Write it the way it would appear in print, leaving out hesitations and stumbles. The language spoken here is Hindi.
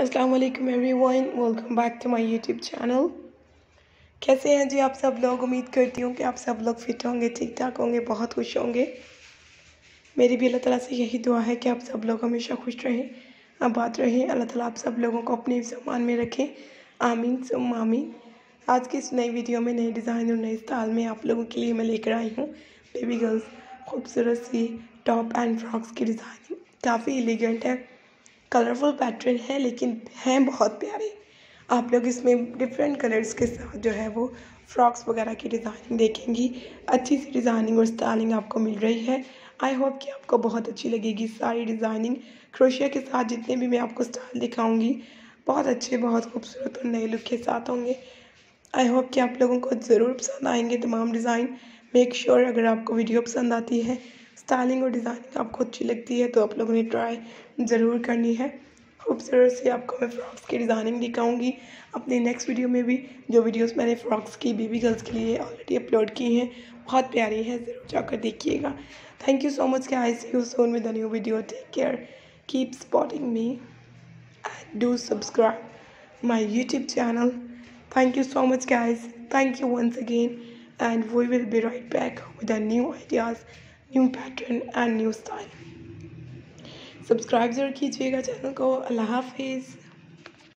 अस्सलाम वालेकुम everyone, welcome back to my YouTube channel. कैसे हैं जी आप सब लोग। उम्मीद करती हूँ कि आप सब लोग फिट होंगे, ठीक ठाक होंगे, बहुत खुश होंगे। मेरी भी अल्लाह ताला से यही दुआ है कि आप सब लोग हमेशा खुश रहें, आबाद रहें। अल्लाह ताला आप सब लोगों को अपने ज़मान में रखें, आमीन सुम्मा आमीन। आज की इस नई वीडियो में नए डिज़ाइन और नए स्टाइल में आप लोगों के लिए मैं लेकर आई हूँ बेबी गर्ल्स खूबसूरत सी टॉप एंड फ्रॉक्स की डिज़ाइनिंग। काफ़ी एलिगेंट है, कलरफुल पैटर्न है, लेकिन हैं बहुत प्यारे। आप लोग इसमें डिफरेंट कलर्स के साथ जो है वो फ्रॉक्स वगैरह की डिज़ाइनिंग देखेंगी। अच्छी सी डिज़ाइनिंग और स्टाइलिंग आपको मिल रही है। आई होप कि आपको बहुत अच्छी लगेगी सारी डिज़ाइनिंग। क्रोशिया के साथ जितने भी मैं आपको स्टाइल दिखाऊंगी बहुत अच्छे, बहुत खूबसूरत और नए लुक के साथ होंगे। आई होप कि आप लोगों को ज़रूर पसंद आएंगे तमाम डिज़ाइन। मेक श्योर अगर आपको वीडियो पसंद आती है, स्टाइलिंग और डिज़ाइनिंग आपको अच्छी लगती है, तो आप लोगों ने ट्राई ज़रूर करनी है। खूबसूरत से आपको मैं फ़्रॉक्स की डिज़ाइनिंग दिखाऊंगी अपनी नेक्स्ट वीडियो में भी। जो वीडियोस मैंने फ़्रॉक्स की बेबी गर्ल्स के लिए ऑलरेडी अपलोड की हैं बहुत प्यारी हैं, ज़रूर जाकर देखिएगा। Thank you so much guys, see you soon with a new video. Take care, keep supporting me and do subscribe my YouTube channel. Thank you so much guys, thank you once again, and we will be right back with a new ideas, new pattern and new style. Subscribe जरूर कीजिएगा चैनल को। अल्लाह हाफिज़।